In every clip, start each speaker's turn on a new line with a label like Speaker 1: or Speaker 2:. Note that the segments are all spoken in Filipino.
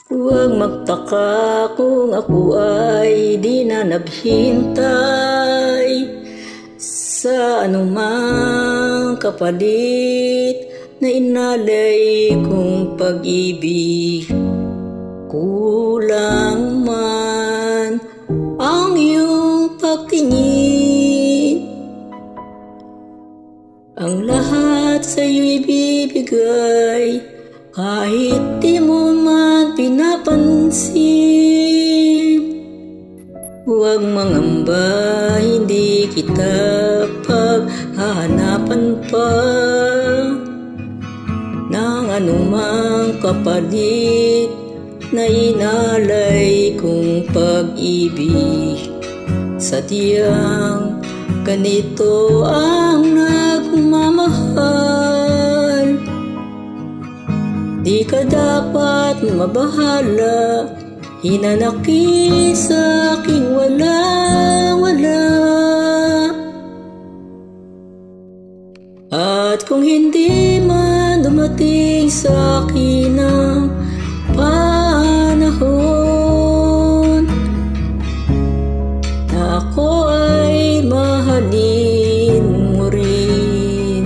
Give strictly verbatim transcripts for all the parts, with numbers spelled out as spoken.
Speaker 1: Huwag magtaka kung ako ay di na naghintay sa anumang kapalit na inalay kong pag-ibig. Kulang man ang iyong pagtingin, ang lahat sa'yo'y ibibigay kahit di mo man pinapansin. Huwag mangamba, hindi kita paghahanapan pa ng anumang kapalit na inalay kong pag-ibig. Sadyang ganito ang nagmamahal, di ka dapat mabahala, hinanaki sa aking wala-wala. At kung hindi man dumating sa akin ang panahon na ako ay mahalin mo rin,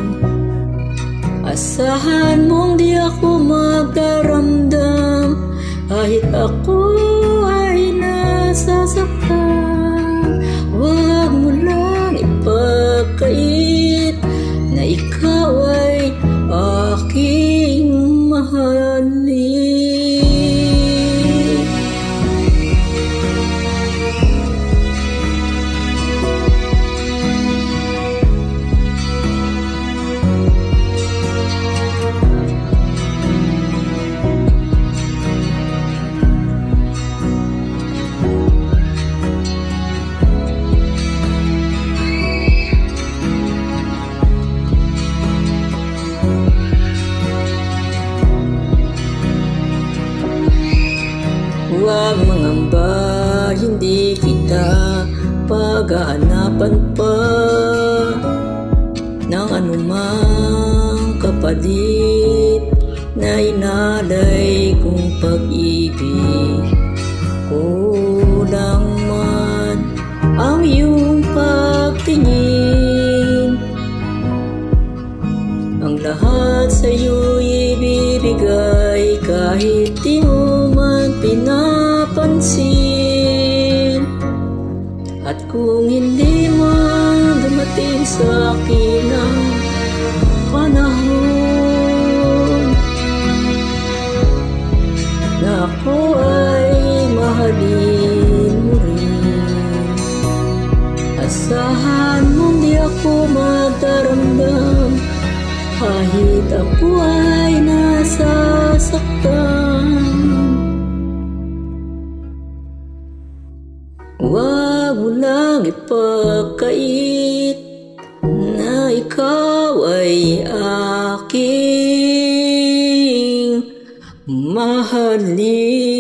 Speaker 1: asahan mong di ako magdaramdam kahit ako ay nasasaktan. Huwag mo lang ipagkait na ikaw ay aking mahalin. Huwag mangamba, hindi kita paghahanapan pa ng anumang kapalit na inalay kong pag-ibig. Kulang man ang iyong pagtingin, ang lahat sa'yo'y ibibigay kahit di mo man pinapansin. At kung hindi man dumating sa akin ang panahon na ako ay mahalin mo rin, asahan mong di ako magdaramdam kahit ako ay nasasaktan. Huwag mo lang ipagkait na ikaw ay aking mahalin.